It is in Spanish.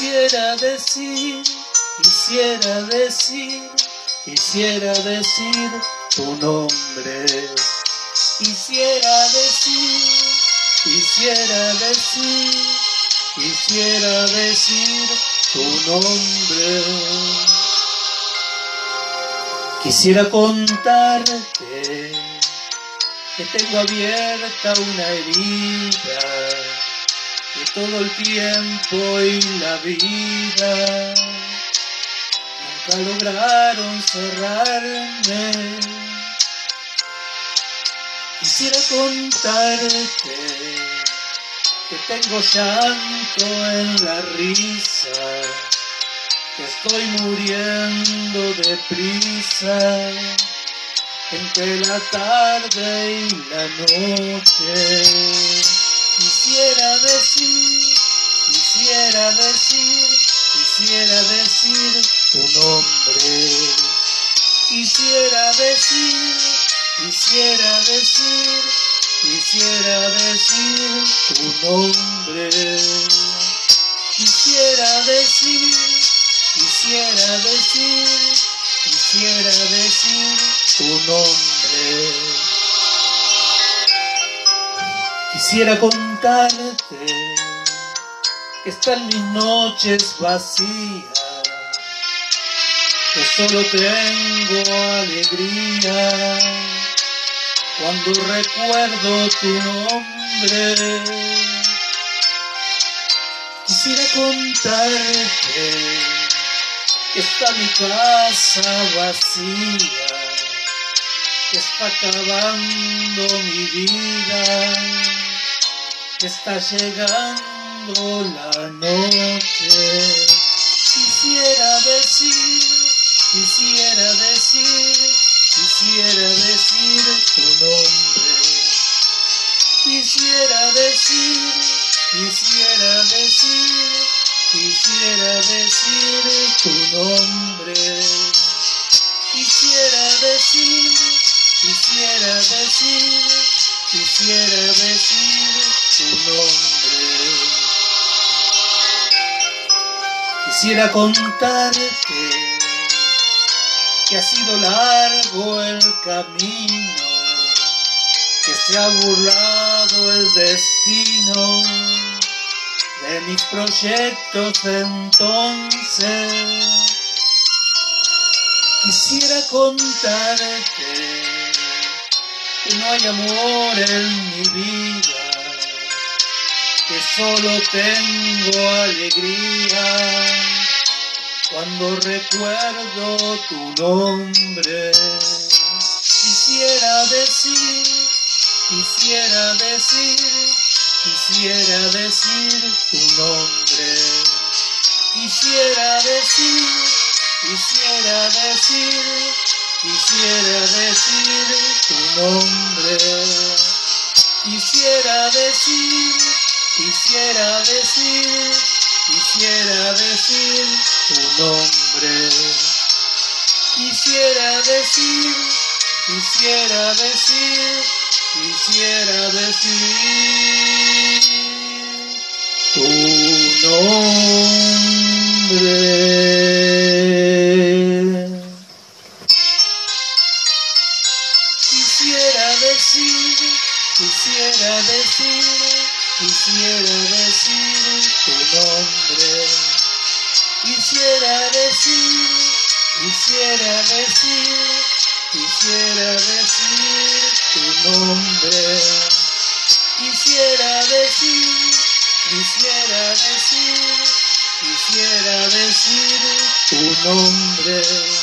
Quisiera decir tu nombre. Quisiera decir tu nombre. Quisiera contarte que tengo abierta una herida, que todo el tiempo y la vida nunca lograron cerrarme. Quisiera contarte que tengo llanto en la risa, que estoy muriendo deprisa entre la tarde y la noche. Quisiera decir tu nombre. Quisiera decir tu nombre. Quisiera decir tu nombre. Quisiera contarte que están mis noches vacías, que solo tengo alegría cuando recuerdo tu nombre. Quisiera contarte que está mi casa vacía, que está acabando mi vida, que está llegando la noche. Quisiera decir tu nombre. Quisiera decir tu nombre. Quisiera decir tu nombre. Quisiera contarte que ha sido largo el camino, que se ha burlado el destino de mis proyectos entonces. Quisiera contarte que no hay amor en mi vida, que solo tengo alegría cuando recuerdo tu nombre. Quisiera decir tu nombre. Quisiera decir tu nombre. Quisiera decir tu nombre. Quisiera decir tu nombre. Quisiera decir tu nombre. Quisiera decir tu nombre. Quisiera decir tu nombre.